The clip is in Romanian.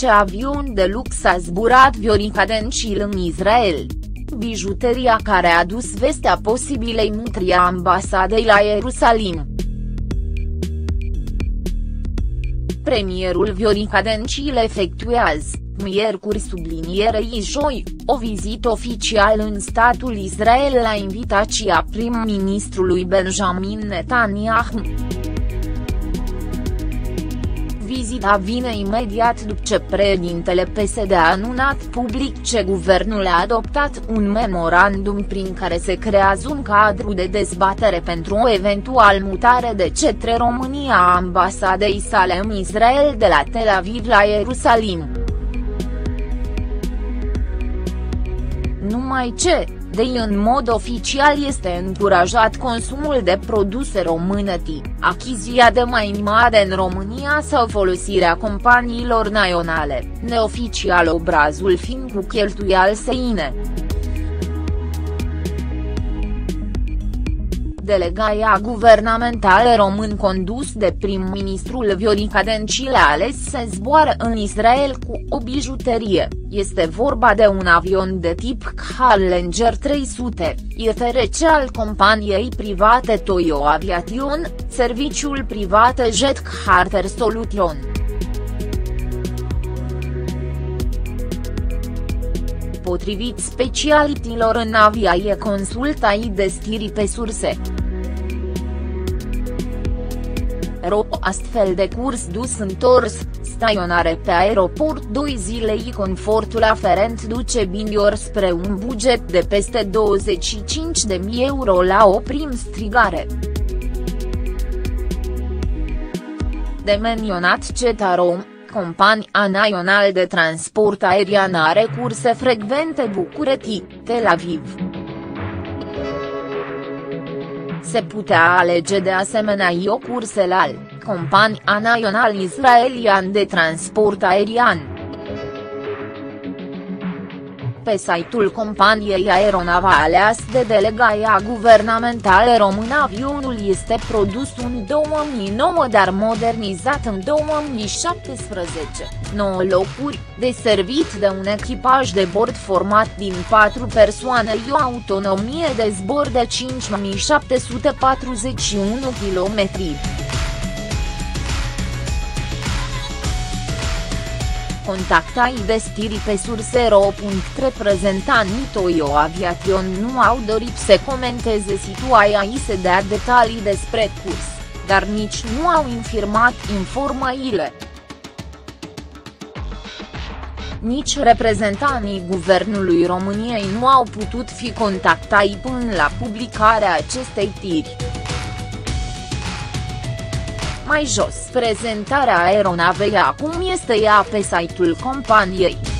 ce avion de lux a zburat Viorica Dencil în Israel. Bijuteria care a dus vestea posibilei mutări a ambasadei la Ierusalim. Premierul Viorica Dencil efectuează, miercuri sublinierei joi, o vizită oficială în statul Israel la invitația prim-ministrului Benjamin Netanyahu. Vizita vine imediat după ce președintele PSD a anunțat public ce guvernul a adoptat un memorandum prin care se creează un cadru de dezbatere pentru o eventual mutare de către România a ambasadei sale în Israel de la Tel Aviv la Ierusalim. Numai ce, în mod oficial este încurajat consumul de produse românești, achiziția de mai mare în România sau folosirea companiilor naționale, neoficial obrazul fiind cu cheltuieli străine. Delegația guvernamentală român condus de prim-ministrul Viorica Dencil a ales să zboare în Israel cu o bijuterie, este vorba de un avion de tip Challenger 300, IFRC al companiei private Toyo Aviation, serviciul privat Jet Charter Solution. Potrivit specialitilor în aviație consultai de stiri pe surse. Astfel de curs dus-întors, staționare pe aeroport 2 zile și confortul aferent duce Bindior spre un buget de peste 25.000 euro la o prim strigare. De menționat Cetarom, compania națională de transport aerian are curse frecvente București, Tel Aviv. Se putea alege de asemenea o cursele al compania națională israelian de transport aerian. Pe site-ul companiei aeronavale de delegația guvernamentală română avionul este produs în 2009 dar modernizat în 2017, 9 locuri, deservit de un echipaj de bord format din 4 persoane și o autonomie de zbor de 5741 km. Contactai de stiri pe surse ro. Reprezentanții Toyo Aviation nu au dorit să comenteze situația și să dea detalii despre curs, dar nici nu au infirmat informațiile. Nici reprezentanții Guvernului României nu au putut fi contactai până la publicarea acestei tiri. Mai jos prezentarea aeronavei acum este ea pe site-ul companiei.